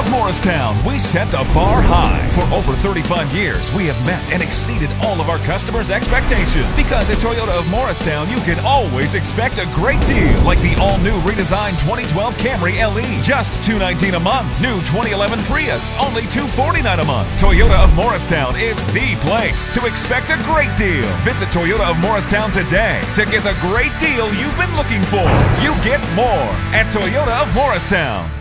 Morristown, we set the bar high. For over 35 years, we have met and exceeded all of our customers' expectations. Because at Toyota of Morristown, you can always expect a great deal. Like the all-new redesigned 2012 Camry LE, just $219 a month. New 2011 Prius, only $249 a month. Toyota of Morristown is the place to expect a great deal. Visit Toyota of Morristown today to get the great deal you've been looking for. You get more at Toyota of Morristown.